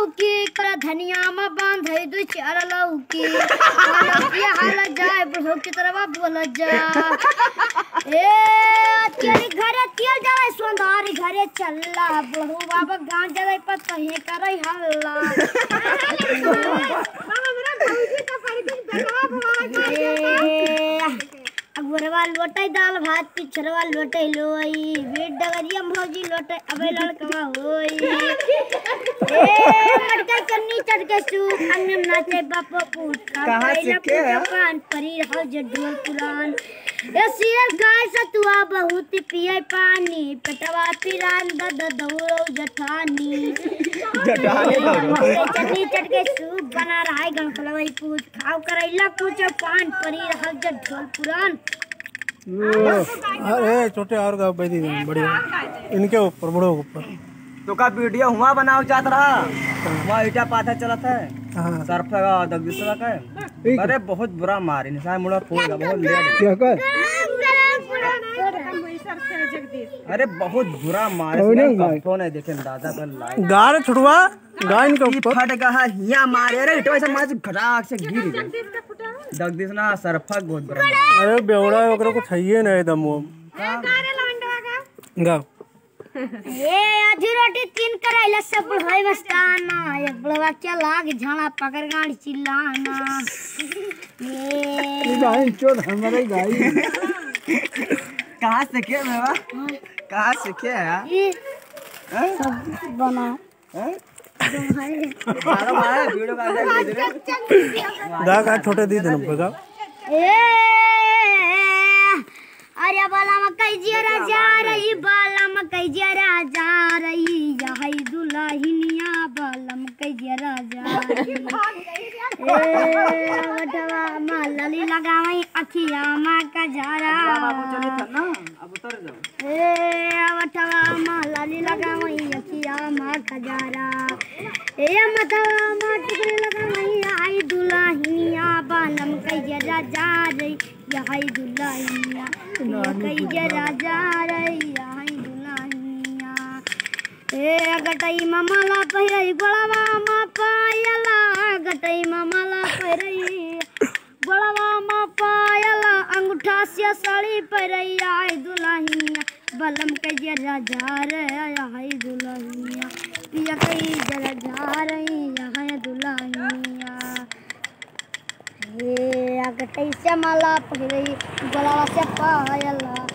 लौकी कर धनिया में बांध दो चार लौकी लौकी हाल जाए बुढ़ो की तरफ बोल जा ए तेरे घरे तेल जाए सोंधारी घरे चलला बुढ़ो बाबा गांव जाए पर कहीं करे हल्ला मामा मेरा भौजी का परिचय बना अगुरवा लोटे दाल भात पिछरवा लोटे लोई बेट डगरिया भौजी लोटे अबे लड़कवा होई ए मटका चन्नी चटके सूप अंगम नाचे बापो पूत कहां सीखे कान परी हो जे ढोल पुरान ए सिर गाय सतुआ बहुत पिए पानी पेटवा पिरान दद दौड़ो जठानी चन्नी चटके सूप बना रहा है गणपलवई पूत खाओ करैला कुछ पान परी हो जे ढोल पुरान अरे छोटे और गाँव बैठी बढ़िया इनके ऊपर बड़ों के ऊपर तो का वीडियो हुआ बनाओ चाहत रहा वहाँ ईटा पाथा चलत है सर्फ का दगदीसवा का अरे बहुत बुरा मारी निशान मुड़ा फूल बहुत क्या कर अरे बहुत बुरा मारे फोन है देखे दादा पर गार छुड़वा गाय इनके ऊपर फट गया हिया मारे अरे इटवा से मार खटाक से गिर गई दगदीस ना सरफक बहुत बुरा अरे बेवड़ा ओकरा को छैये ना एकदम वो गाओ ये आधी रोटी तीन कराइला सब होय मस्ताना एक बड़वा क्या लाग झाड़ा पकड़ गाड़ी चिल्लाना ये गाय चोद हमारे गाय कहां से के बाबा कहां से के है सब बना का छोटे दी देना पड़ेगा अरे बाला मकई जरा जा रही बाला मकई जरा जा रही यही दुल्हनिया बाला मकई जरा जा रही वटवा मालली लगावई अखिया मां का जरा अब उतर जाओ ए वटवा मालली लगावई अखिया मां का जरा ए मतवा मां टिकली लगावई आई दुल्हनिया बाला मकई जरा जा रही यही दुल्हनिया कई जरा जा रही यही दुल्हनिया ए गटई मामाला पहिरई गोलवा मा पायला गटई मामाला पहिरई गोलवा मा पायला अंगूठा से साड़ी पहिरई आई दुल्हनिया बलम के जरा जा रही यही दुल्हनिया पिया कई जरा जा रही यही दुल्हनिया ये गटई से माला पहिरई गोलवा से पायला